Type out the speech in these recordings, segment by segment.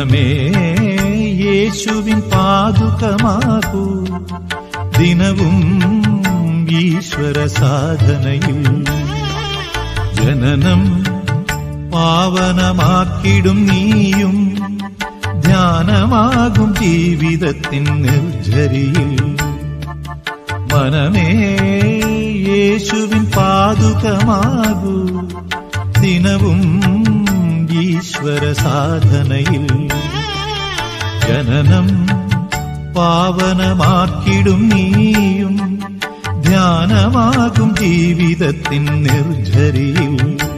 മനമേ യേശുവിൻ പാദുകമാകൂ, ദിനവും ഈശ്വര സാധനയിൽ ജനനം പാവനമാക്കിടും നീയും, ധ്യാനമാകും ജീവിതത്തിൻ നിർജ്ജരിയിൽ. മനമേ യേശുവിൻ പാദുകമാകൂ, ദിനവും ഈശ്വര സാധനയിൽ ജനനം പാവനമാക്കിടും നീയും, ധ്യാനമാകും ജീവിതത്തിൻ നിർജ്ജരിയിൽ.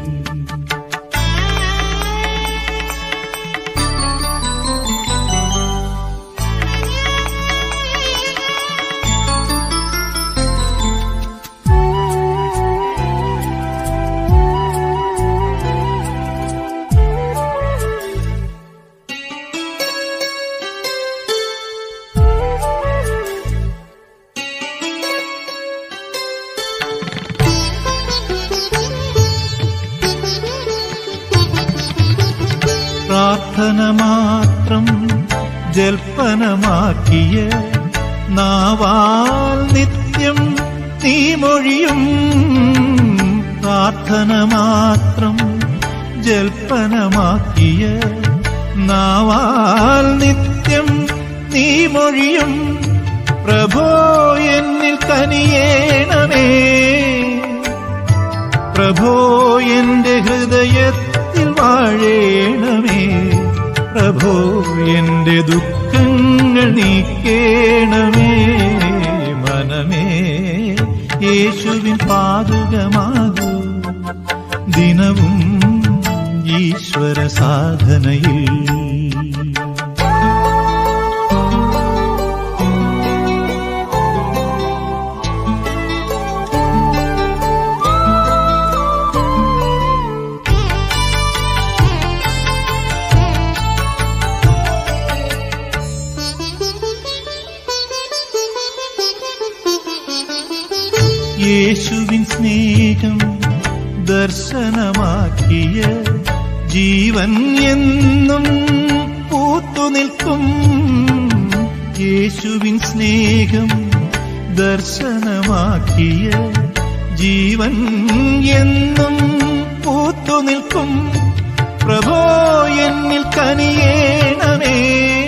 പ്രാർത്ഥന മാത്രം ജൽപ്പനമാക്കിയ നാവാൽ നിത്യം നീ മൊഴിയും, പ്രാർത്ഥന മാത്രം ജൽപ്പനമാക്കിയ നാവാൽ നിത്യം നീ മൊഴിയും. പ്രഭോ എന്നിൽ കനിയേണമേ, പ്രഭോ എന്റെ ഹൃദയത്തിൽ വാഴേണമേ, പ്രഭോ എന്റെ ദുഃഖങ്ങൾ നീക്കേണമേ. മനമേ യേശുവിൻ പാദുകമാകൂ, ദിനവും ഈശ്വര സാധനയിൽ. യേശുവിൻ സ്നേഹം ദർശനമാക്കിയ ജീവൻ എന്നും പൂത്തുനിൽക്കും. യേശുവിൻ സ്നേഹം ദർശനമാക്കിയ ജീവൻ എന്നും പൂത്തുനിൽക്കും. പ്രഭോ എന്നിൽ കനിയേണമേ,